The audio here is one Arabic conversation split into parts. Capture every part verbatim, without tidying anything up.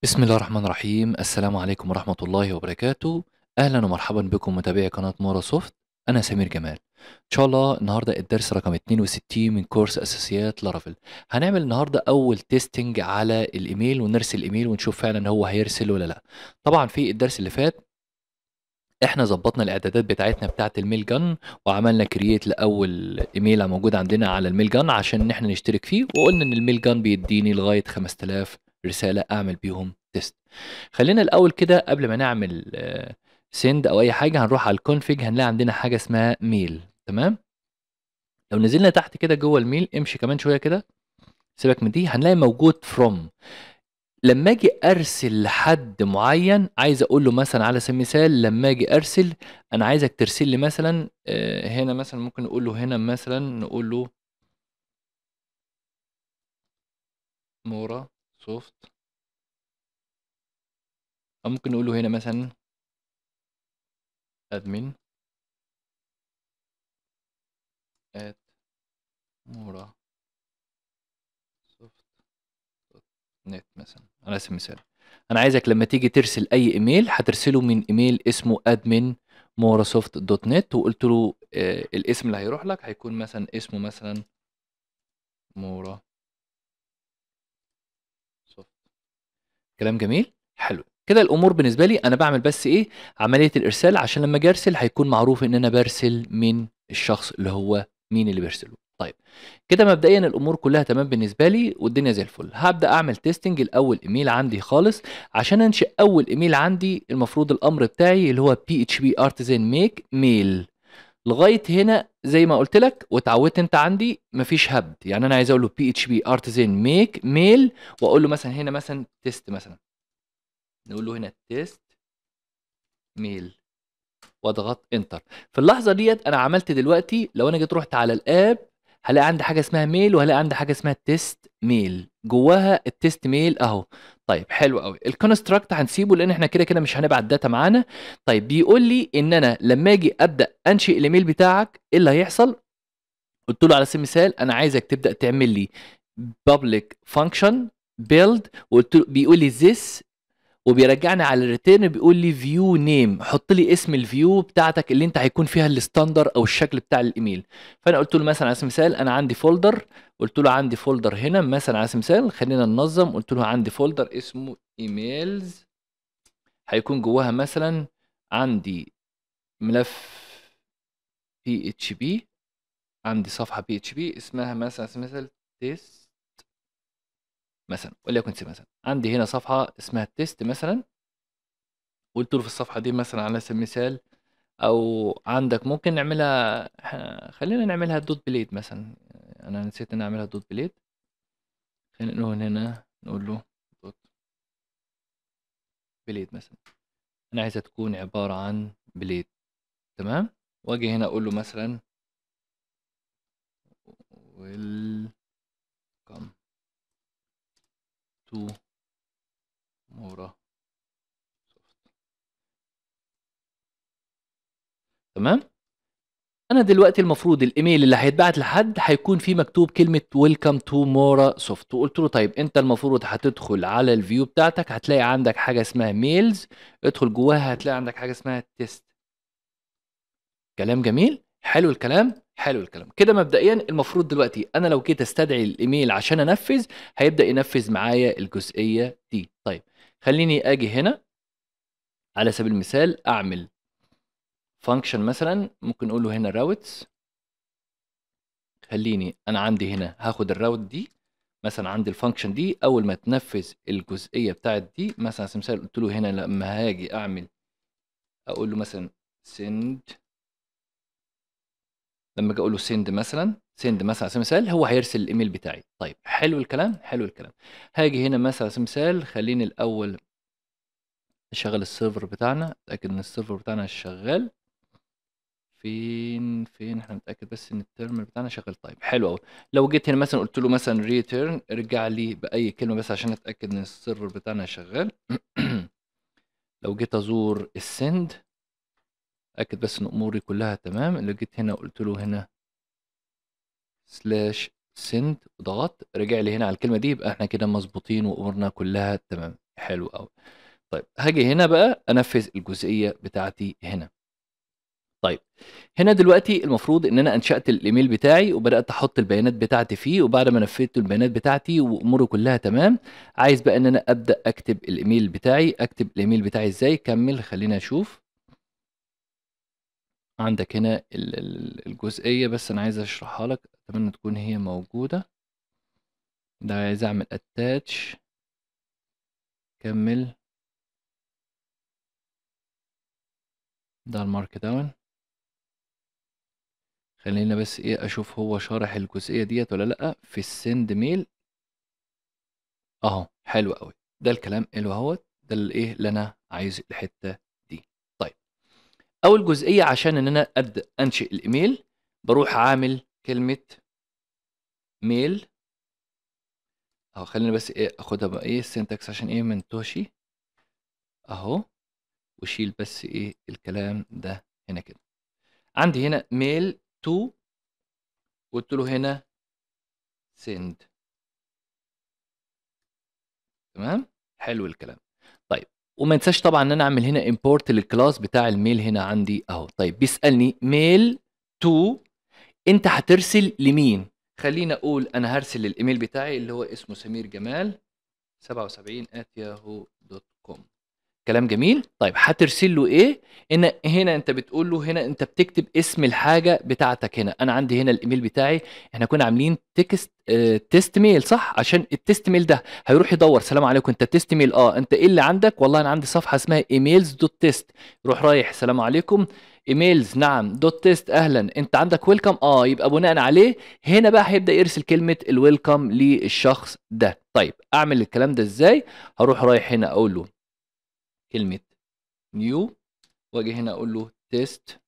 بسم الله الرحمن الرحيم. السلام عليكم ورحمة الله وبركاته. أهلا ومرحبا بكم متابعي قناة مورا سوفت. أنا سمير جمال. إن شاء الله النهاردة الدرس رقم اتنين وستين من كورس أساسيات لارافيل. هنعمل النهاردة أول تيستنج على الإيميل ونرسل الإيميل ونشوف فعلا هو هيرسل ولا لأ. طبعا في الدرس اللي فات احنا ظبطنا الاعدادات بتاعتنا بتاعه الميل جن وعملنا كرييت لاول ايميل موجود عندنا على الميل جن عشان ان احنا نشترك فيه، وقلنا ان الميل جن بيديني لغايه خمسة آلاف رساله اعمل بيهم تيست. خلينا الاول كده قبل ما نعمل سند او اي حاجه هنروح على الكونفيج، هنلاقي عندنا حاجه اسمها ميل. تمام، لو نزلنا تحت كده جوه الميل امشي كمان شويه كده، سيبك من دي، هنلاقي موجود فروم. لما اجي ارسل لحد معين عايز اقول له مثلا على سبيل المثال، لما اجي ارسل انا عايزك ترسل لي مثلا آه، هنا مثلا ممكن نقول له هنا مثلا نقول له مورا سوفت، او ممكن نقول له هنا مثلا ادمن ات مورا سوفت نت مثلا على سبيل المثال. انا عايزك لما تيجي ترسل اي ايميل هترسله من ايميل اسمه ادمن مورا سوفت دوت نت، وقلت له آه، الاسم اللي هيروح لك هيكون مثلا اسمه مثلا مورا سوفت. كلام جميل، حلو كده. الامور بالنسبه لي انا بعمل بس ايه، عمليه الارسال، عشان لما اجي ارسل هيكون معروف ان انا برسل من الشخص اللي هو مين اللي بيرسله. طيب كده مبدئيا الامور كلها تمام بالنسبه لي والدنيا زي الفل. هبدا اعمل تيستنج الاول ايميل عندي خالص. عشان انشئ اول ايميل عندي المفروض الامر بتاعي اللي هو بي اتش بي ارتزان ميك ميل. لغايه هنا زي ما قلت لك واتعودت انت عندي مفيش هبد، يعني انا عايز اقول له بي اتش بي ارتزان ميك ميل، واقول له مثلا هنا مثلا تيست مثلا، نقول له هنا تيست ميل واضغط انتر. في اللحظه ديت انا عملت دلوقتي، لو انا جيت رحت على الاب هلاقي عندي حاجه اسمها ميل، وهلاقي عندي حاجه اسمها تيست ميل، جواها التيست ميل اهو. طيب حلو قوي. الكونستراكت هنسيبه لان احنا كده كده مش هنبعت داتا معانا. طيب بيقول لي ان انا لما اجي ابدا انشئ الايميل بتاعك ايه اللي هيحصل. قلت له على سبيل المثال انا عايزك تبدا تعمل لي public function build، وقلت له بيقول لي this، وبيرجعني على الريتيرن بيقول لي فيو نيم، حط لي اسم الفيو بتاعتك اللي انت هيكون فيها الستاندر او الشكل بتاع الايميل. فانا قلت له مثلا على سبيل المثال انا عندي فولدر، قلت له عندي فولدر هنا مثلا على سبيل المثال، خلينا ننظم، قلت له عندي فولدر اسمه ايميلز، هيكون جواها مثلا عندي ملف بي اتش بي، عندي صفحه بي اتش بي اسمها مثلا على سبيل المثال تيست مثلا، وليكن سي مثلا عندي هنا صفحه اسمها تيست مثلا، قلت له في الصفحه دي مثلا على سبيل المثال، او عندك ممكن نعملها ح- خلينا نعملها دوت بليد مثلا، انا نسيت ان اعملها دوت بليد. خلينا نقول هنا نقول له دوت بليد مثلا، انا عايزها تكون عبارة عن بليد. تمام، واجي هنا اقول له مثلا welcome to Mora Soft. تمام، انا دلوقتي المفروض الايميل اللي هيتبعت لحد هيكون فيه مكتوب كلمه ويلكم تو مورا سوفت، وقلت له طيب انت المفروض هتدخل على الفيو بتاعتك هتلاقي عندك حاجه اسمها ميلز، ادخل جواها هتلاقي عندك حاجه اسمها تيست. كلام جميل، حلو الكلام، حلو الكلام كده. مبدئيا المفروض دلوقتي انا لو جيت استدعي الايميل عشان انفذ هيبدا ينفذ معايا الجزئيه دي. طيب خليني اجي هنا على سبيل المثال اعمل فانكشن مثلا، ممكن نقول له هنا راوتس. خليني انا عندي هنا هاخد الراوت دي مثلا، عندي الفانكشن دي اول ما تنفذ الجزئيه بتاعت دي مثلا على سبيل المثال، قلت له هنا لما هاجي اعمل اقول له مثلا send، لما اجي اقول له send مثلا send مثلا على سبيل المثال هو هيرسل الايميل بتاعي. طيب حلو الكلام، حلو الكلام. هاجي هنا مثلا على سبيل المثال خليني الاول نشغل السيرفر بتاعنا، اتاكد ان السيرفر بتاعنا شغال. فين فين احنا نتاكد بس ان التيرمينال بتاعنا شغال. طيب حلو قوي. لو جيت هنا مثلا قلت له مثلا ريتيرن، ارجع لي باي كلمه بس عشان اتاكد ان السيرفر بتاعنا شغال. لو جيت ازور السند اتاكد بس ان اموري كلها تمام. لو جيت هنا قلت له هنا سلاش سند وضغطت رجع لي هنا على الكلمه دي، يبقى احنا كده مظبوطين وامورنا كلها تمام. حلو قوي. طيب هاجي هنا بقى انفذ الجزئيه بتاعتي هنا. طيب هنا دلوقتي المفروض ان انا انشأت الايميل بتاعي وبدأت احط البيانات بتاعتي فيه، وبعد ما نفذت البيانات بتاعتي واموري كلها تمام، عايز بقى ان انا ابدأ اكتب الايميل بتاعي. اكتب الايميل بتاعي ازاي؟ كمل خلينا نشوف. عندك هنا ال- ال- الجزئية، بس انا عايز اشرحها لك، اتمنى تكون هي موجودة. ده عايز اعمل اتاتش. كمل. ده المارك داون. خلينا بس ايه اشوف هو شارح الجزئية ديت ولا لا في السند ميل. اهو حلو قوي. ده الكلام اللي اهوت، ده الايه اللي انا عايز الحتة دي. طيب اول جزئية عشان ان انا ابدأ انشئ الايميل، بروح عامل كلمة ميل. اهو خلينا بس ايه اخدها بقى ايه السنتكس عشان ايه منتوشي. اهو. وشيل بس ايه الكلام ده هنا كده. عندي هنا ميل تو، قلت له هنا سند. تمام. حلو الكلام. طيب وما انساش طبعا ان انا اعمل هنا امبورت للكلاس بتاع الميل هنا عندي اهو. طيب بيسالني ميل تو انت هترسل لمين؟ خلينا اقول انا هرسل الايميل بتاعي اللي هو اسمه سمير جمال سبعة وسبعين ات ياهو دوت كوم. كلام جميل. طيب هترسل له ايه؟ ان هنا انت بتقول له، هنا انت بتكتب اسم الحاجه بتاعتك. هنا انا عندي هنا الايميل بتاعي، احنا كنا عاملين تكست اه تيست ميل صح؟ عشان التيست ميل ده هيروح يدور سلام عليكم انت تيست ميل، اه انت ايه اللي عندك؟ والله انا عندي صفحه اسمها ايميلز دوت تيست. يروح رايح سلام عليكم ايميلز نعم دوت تيست اهلا انت عندك ويلكم، اه يبقى بناء عليه هنا بقى هيبدا يرسل كلمه الويلكم للشخص ده. طيب اعمل الكلام ده ازاي؟ هروح رايح هنا اقول له كلمه نيو، واجي هنا اقول له تيست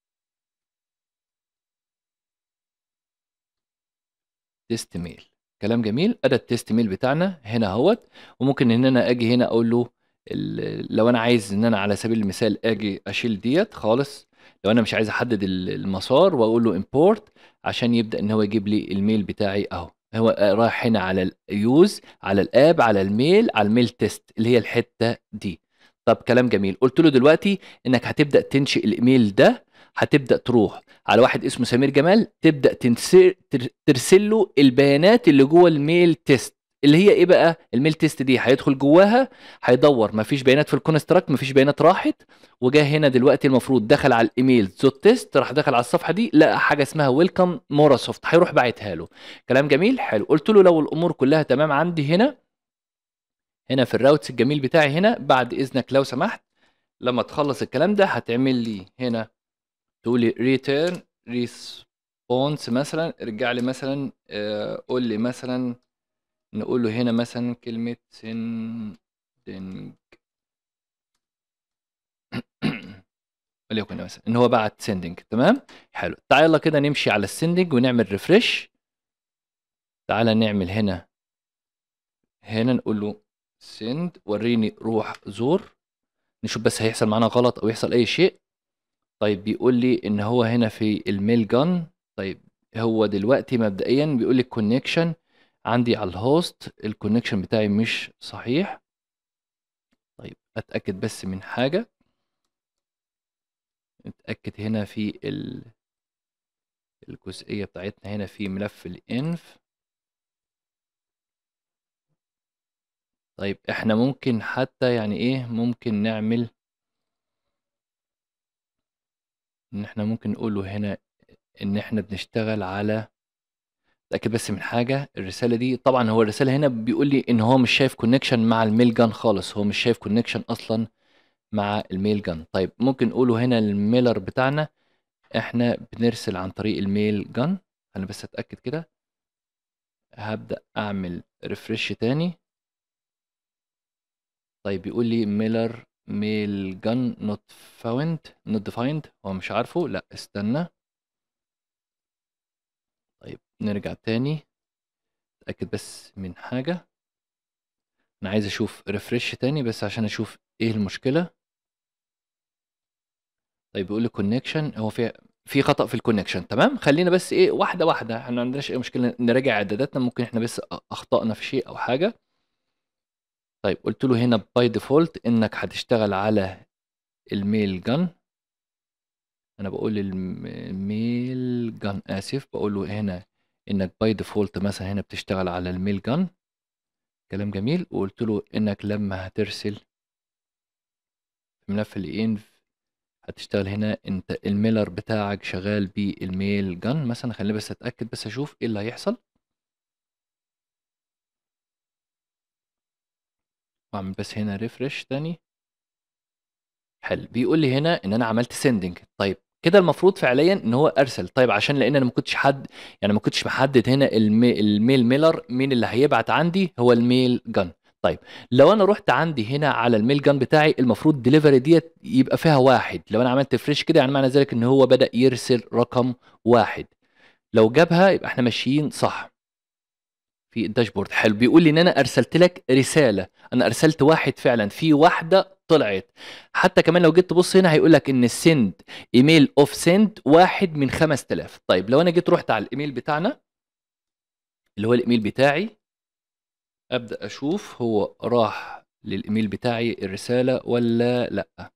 تيست ميل. كلام جميل. ادى التيست ميل بتاعنا هنا اهوت. وممكن ان انا اجي هنا اقول له ال- لو انا عايز ان انا على سبيل المثال اجي اشيل ديت خالص، لو انا مش عايز احدد ال- المسار، واقول له امبورت عشان يبدا ان هو يجيب لي الميل بتاعي اهو. هو رايح هنا على اليوز، على الاب، على الميل، على الميل تيست اللي هي الحته دي. طب كلام جميل. قلت له دلوقتي انك هتبدا تنشئ الايميل ده، هتبدا تروح على واحد اسمه سمير جمال، تبدا تنسر تر- ترسل له البيانات اللي جوه الميل تيست. اللي هي ايه بقى الميل تيست دي؟ هيدخل جواها، هيدور مفيش بيانات في الكونستراكت، مفيش بيانات راحت، وجا هنا دلوقتي المفروض دخل على الايميل دوت تيست، راح دخل على الصفحه دي لقى حاجه اسمها ويلكم مورا سوفت، هيروح باعتها له. كلام جميل. حلو. قلت له لو الامور كلها تمام عندي هنا، هنا في الراوتس الجميل بتاعي هنا، بعد اذنك لو سمحت لما تخلص الكلام ده هتعمل لي هنا تقول لي ريتيرن ريسبونس مثلا، ارجع لي مثلا آه، قول لي مثلا، نقول له هنا مثلا كلمة sending وليكن مثلا ان هو بعت sending. تمام. حلو. تعال يلا كده نمشي على السندنج ونعمل ريفرش. تعال نعمل هنا، هنا نقول له send وريني روح زور، نشوف بس هيحصل معانا غلط او يحصل اي شيء. طيب بيقول لي ان هو هنا في الميل جان. طيب هو دلوقتي مبدئيا بيقول لي الكونكشن عندي على الهوست، الكونكشن بتاعي مش صحيح. طيب اتاكد بس من حاجه، اتاكد هنا في ال- الجزئيه بتاعتنا هنا في ملف الانف. طيب احنا ممكن حتى يعني ايه ممكن نعمل ان احنا ممكن نقوله هنا ان احنا بنشتغل على، اتاكد بس من حاجه. الرساله دي طبعا هو الرساله هنا بيقول لي ان هو مش شايف كونكشن مع الميل جان خالص، هو مش شايف كونكشن اصلا مع الميل جان. طيب ممكن نقوله هنا الميلر بتاعنا احنا بنرسل عن طريق الميل جان. انا بس اتاكد كده، هبدا اعمل ريفرش تاني. طيب بيقول لي ميلر ميل جان نوت فاوند نوت ديفايند، هو مش عارفه. لا استنى. طيب نرجع تاني، اتاكد بس من حاجه. انا عايز اشوف ريفرش تاني بس عشان اشوف ايه المشكله. طيب بيقول لي كونكشن، هو في في خطأ في الكونكشن. تمام. خلينا بس ايه واحده واحده، احنا ما عندناش اي مشكله، نراجع اعداداتنا. ممكن احنا بس اخطأنا في شيء او حاجه. طيب قلت له هنا باي ديفولت انك هتشتغل على الميل جن. انا بقول الميل جن، اسف، بقول له هنا انك باي ديفولت مثلا هنا بتشتغل على الميل جن. كلام جميل. وقلت له انك لما هترسل في ملف الانف هتشتغل هنا انت الميلر بتاعك شغال بالميل جن مثلا. خليني بس اتاكد، بس اشوف ايه اللي هيحصل. واعمل بس هنا ريفرش تاني. حلو، بيقول لي هنا ان انا عملت سيندنج. طيب كده المفروض فعليا ان هو ارسل. طيب عشان لان انا ما كنتش حد يعني ما كنتش محدد هنا المي الميل ميلر مين اللي هيبعت عندي، هو الميل جن. طيب لو انا رحت عندي هنا على الميل جن بتاعي، المفروض ديليفري ديت يبقى فيها واحد. لو انا عملت فريش كده يعني معنى ذلك ان هو بدأ يرسل رقم واحد. لو جابها يبقى احنا ماشيين صح في الداشبورد. حلو، بيقول لي ان انا ارسلت لك رساله. انا ارسلت واحد فعلا، في واحده طلعت. حتى كمان لو جيت تبص هنا هيقول لك ان السند ايميل اوف سند واحد من خمسة آلاف. طيب لو انا جيت رحت على الايميل بتاعنا اللي هو الايميل بتاعي، ابدا اشوف هو راح للايميل بتاعي الرساله ولا لا.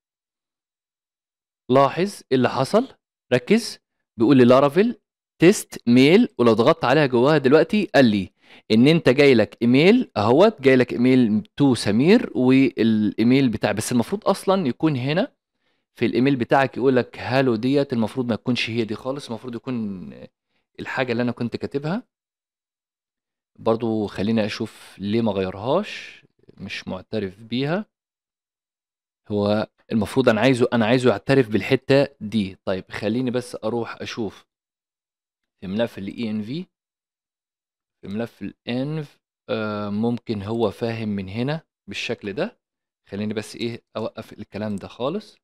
لاحظ ايه اللي حصل، ركز. بيقول لي لارافيل تيست ميل، ولو ضغطت عليها جواها دلوقتي قال لي ان انت جاي لك ايميل اهوت، جاي لك ايميل تو سمير والايميل بتاع. بس المفروض اصلا يكون هنا في الايميل بتاعك يقول لك هالو ديت، المفروض ما تكونش هي دي خالص. المفروض يكون الحاجه اللي انا كنت كاتبها. برضو خليني اشوف ليه ما غيرهاش، مش معترف بيها. هو المفروض انا عايزه انا عايزه يعترف بالحته دي. طيب خليني بس اروح اشوف في ملف ال إي إن في. في ملف ال إنف آه ممكن هو فاهم من هنا بالشكل ده. خليني بس ايه اوقف الكلام ده خالص.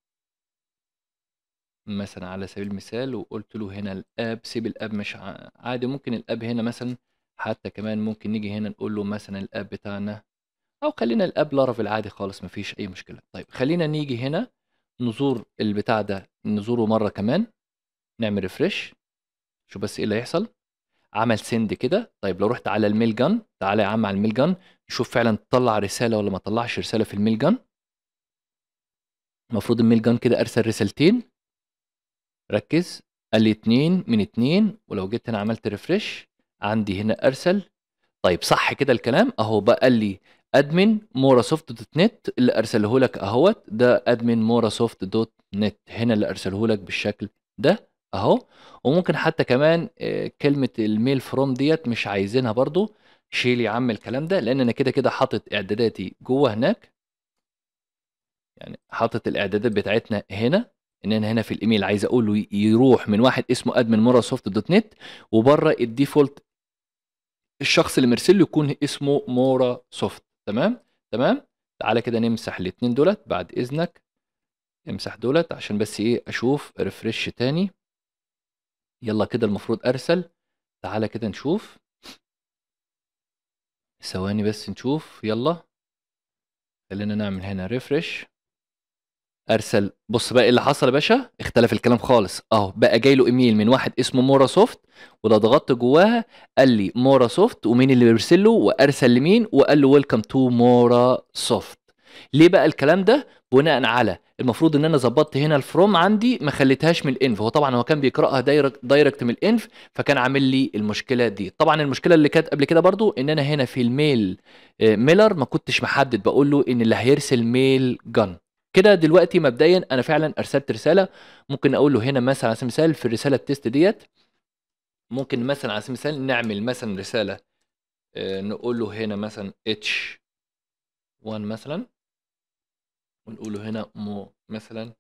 مثلا على سبيل المثال وقلت له هنا الاب، سيب الاب مش ع- عادي. ممكن الاب هنا مثلا، حتى كمان ممكن نيجي هنا نقول له مثلا الاب بتاعنا، او خلينا الاب لارافيل عادي خالص مفيش اي مشكله. طيب خلينا نيجي هنا نزور البتاع ده، نزوره مره كمان، نعمل ريفرش. شوف بس ايه اللي هيحصل. عمل سند كده. طيب لو رحت على الميل جن، تعالى يا عم على الميل جن نشوف فعلا طلع رساله ولا ما طلعش رساله في الميل جن. المفروض الميل جن كده ارسل رسالتين. ركز، قال لي اتنين من اتنين. ولو جيت هنا عملت ريفرش عندي هنا ارسل. طيب صح كده الكلام اهو بقى. قال لي ادمن مورا سوفت دوت نت اللي ارسله لك اهوت، ده ادمن مورا سوفت دوت نت هنا اللي ارسله لك بالشكل ده اهو. وممكن حتى كمان آه، كلمه الميل فروم ديت مش عايزينها برضو. شيل يا عم الكلام ده، لان انا كده كده حاطط اعداداتي جوه هناك. يعني حاطط الاعدادات بتاعتنا هنا، ان انا هنا في الايميل عايز اقول له يروح من واحد اسمه ادمن مورا سوفت دوت نت، وبره الديفولت الشخص اللي مرسل له يكون اسمه مورا سوفت. تمام تمام. تعالى كده نمسح الاثنين دولت بعد اذنك. امسح دولت عشان بس ايه اشوف ريفرش تاني. يلا كده المفروض ارسل. تعالى كده نشوف، ثواني بس نشوف. يلا خلينا نعمل هنا ريفرش. ارسل. بص بقى ايه اللي حصل يا باشا، اختلف الكلام خالص اهو. بقى جاي له ايميل من واحد اسمه مورا سوفت، ولو ضغطت جواها قال لي مورا سوفت ومين اللي بيرسل له وارسل لمين، وقال له ويلكم تو مورا سوفت. ليه بقى الكلام ده؟ بناء على المفروض ان انا ظبطت هنا الفروم عندي ما خليتهاش من الانف. هو طبعا هو كان بيقراها دايركت دايركت من الانف، فكان عامل لي المشكله دي. طبعا المشكله اللي كانت قبل كده برضو ان انا هنا في الميل آه، ميلر ما كنتش محدد، بقول له ان اللي هيرسل ميل جن. كده دلوقتي مبدئيا انا فعلا ارسلت رساله. ممكن اقول له هنا مثلا على سبيل المثال في الرساله التست ديت، ممكن مثلا على سبيل المثال نعمل مثلا رساله آه، نقول له هنا مثلا اتش واحد مثلا، ونقول له هنا مو مثلا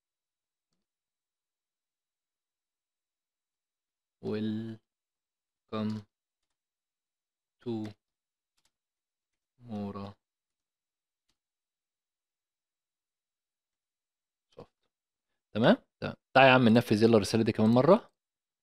welcome to Mora Soft. تمام تمام. تعالى يا عم ننفذ يلا الرساله دي كمان مره.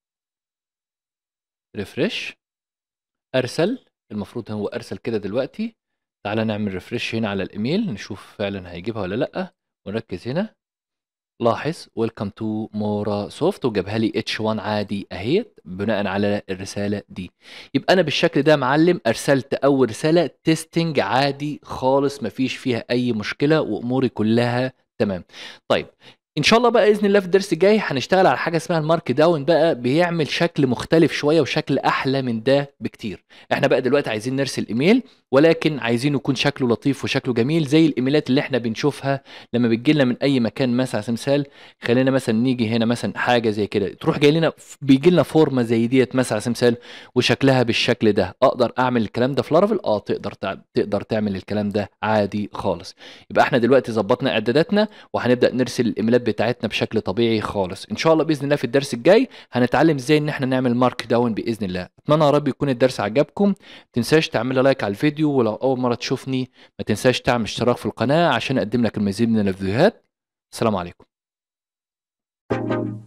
ريفرش. ارسل. المفروض هو ارسل كده دلوقتي. تعالى نعمل ريفرش هنا على الايميل نشوف فعلا هيجيبها ولا لا. ونركز هنا. لاحظ ويلكم تو مورا سوفت وجابها لي اتش واحد عادي اهيت بناء على الرساله دي. يبقى انا بالشكل ده معلم ارسلت اول رساله تيستنج عادي خالص، مفيش فيها اي مشكله واموري كلها تمام. طيب ان شاء الله بقى باذن الله في الدرس الجاي هنشتغل على حاجه اسمها المارك داون، بقى بيعمل شكل مختلف شويه وشكل احلى من ده بكتير. احنا بقى دلوقتي عايزين نرسل ايميل، ولكن عايزين يكون شكله لطيف وشكله جميل زي الايميلات اللي احنا بنشوفها لما بتجي لنا من اي مكان. مثلا على سبيل المثال خلينا مثلا نيجي هنا مثلا حاجه زي كده تروح جاي لنا، بيجي لنا فورمه زي ديت مثلا على سبيل المثال وشكلها بالشكل ده. اقدر اعمل الكلام ده في لارافيل؟ اه تقدر تع... تقدر تعمل الكلام ده عادي خالص. يبقى احنا دلوقتي ظبطنا اعداداتنا وهنبدا نرسل الايميلات بتاعتنا بشكل طبيعي خالص. ان شاء الله باذن الله في الدرس الجاي هنتعلم ازاي ان احنا نعمل مارك داون باذن الله. اتمنى يا رب يكون الدرس عجبكم. ما تنساش تعمل لايك على الفيديو، ولو اول مره تشوفني ما تنساش تعمل اشتراك في القناه عشان اقدم لك المزيد من الفيديوهات. السلام عليكم.